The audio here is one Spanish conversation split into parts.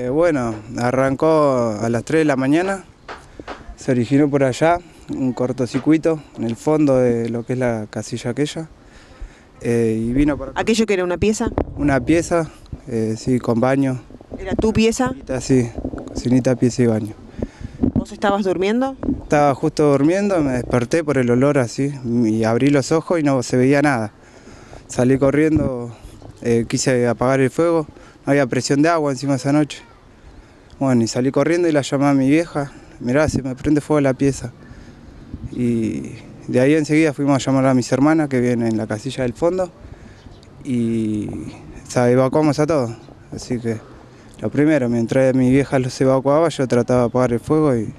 Bueno, arrancó a las 3 de la mañana, se originó por allá un cortocircuito en el fondo de lo que es la casilla aquella. Y vino por acá. ¿Aquello que era una pieza? Una pieza, sí, con baño. ¿Era tu pieza? Sí, cocinita, pieza y baño. ¿Vos estabas durmiendo? Estaba justo durmiendo, me desperté por el olor así y abrí los ojos y no se veía nada. Salí corriendo, quise apagar el fuego, no había presión de agua encima esa noche. Bueno, y salí corriendo y la llamé a mi vieja, mirá, se me prende fuego la pieza. Y de ahí enseguida fuimos a llamar a mis hermanas que viven en la casilla del fondo y evacuamos a todos. Así que lo primero, mientras mi vieja los evacuaba, yo trataba de apagar el fuego y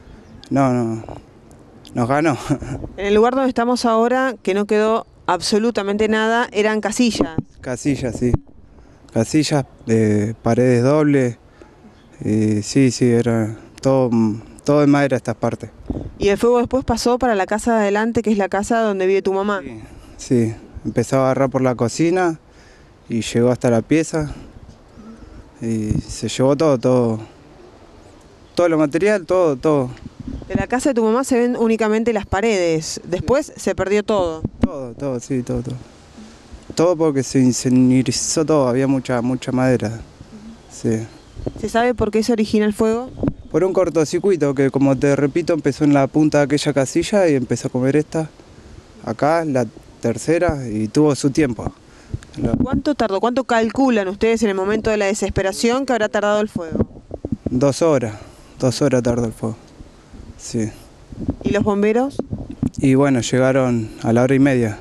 nos ganó. En el lugar donde estamos ahora, que no quedó absolutamente nada, eran casillas. Casillas, sí. Casillas, paredes dobles. Sí, era todo de madera estas partes. ¿Y el fuego después pasó para la casa de adelante, que es la casa donde vive tu mamá? Sí, empezó a agarrar por la cocina y llegó hasta la pieza y se llevó todo lo material, todo. De la casa de tu mamá se ven únicamente las paredes, después se perdió todo. Todo. Todo porque se incendiarizó todo, había mucha madera. Sí. ¿Se sabe por qué se origina el fuego? Por un cortocircuito que, como te repito, empezó en la punta de aquella casilla y empezó a comer esta, acá, la tercera, y tuvo su tiempo. ¿Cuánto tardó? ¿Cuánto calculan ustedes en el momento de la desesperación que habrá tardado el fuego? 2 horas tardó el fuego. Sí. ¿Y los bomberos? Y bueno, llegaron a la hora y media.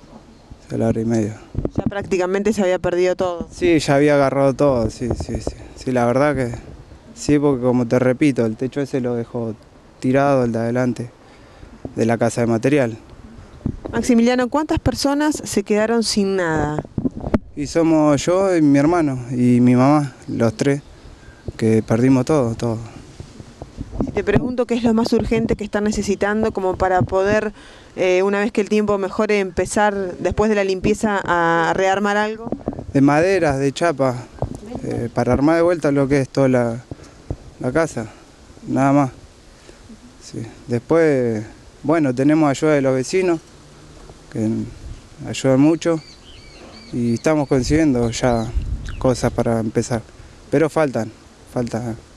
Ya prácticamente se había perdido todo. Sí, ya había agarrado todo, sí. Sí, la verdad que sí, porque como te repito, el techo ese lo dejó tirado, el de adelante, de la casa de material. Maximiliano, ¿cuántas personas se quedaron sin nada? Y somos yo y mi hermano y mi mamá, los tres, que perdimos todo. Si te pregunto qué es lo más urgente que están necesitando como para poder, una vez que el tiempo mejore, empezar después de la limpieza a rearmar algo. De maderas, de chapa, para armar de vuelta lo que es toda la casa, nada más. Sí. Después, bueno, tenemos ayuda de los vecinos, que ayudan mucho, y estamos consiguiendo ya cosas para empezar, pero faltan.